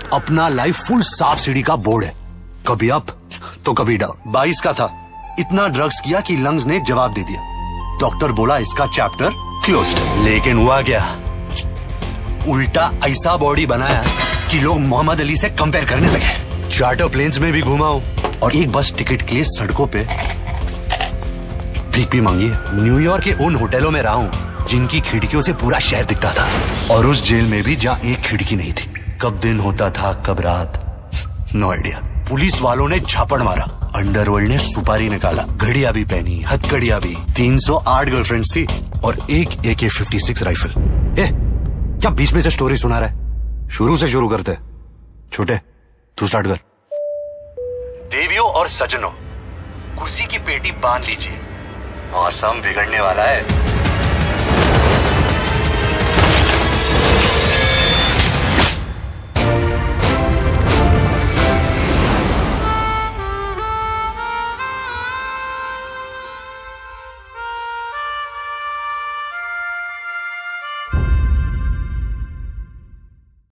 अपना life full सांप सीढ़ी का बोर्ड है, कभी अप तो कभी डाउन। 22 का था, इतना ड्रग्स किया कि लंग्स ने जवाब दे दिया। डॉक्टर बोला इसका चैप्टर क्लोज्ड। लेकिन हुआ क्या, उल्टा ऐसा बॉडी बनाया कि लोग मोहम्मद अली से कंपेयर करने लगे। चार्टर प्लेन्स में भी घूमा हूं और एक बस टिकट के लिए सड़कों पे भीख भी मांगी है। न्यूयॉर्क के उन होटलों में रहा हूं जिनकी खिड़कियों से पूरा शहर दिखता था, और उस जेल में भी जहां एक खिड़की नहीं थी। कब दिन होता था कब रात, नो आइडिया। पुलिस वालों ने झापड़ मारा, अंडरवर्ल्ड ने सुपारी निकाला, घड़ियां भी पहनी, हथकड़ियां भी। 308 गर्लफ्रेंड्स थी और एक AK-56 राइफल। क्या बीच में से स्टोरी सुना रहा है? शुरू से शुरू करते। छोटे तू स्टार्ट कर। देवियों और सज्जनों, कुर्सी की पेटी बांध लीजिए, मौसम बिगड़ने वाला है।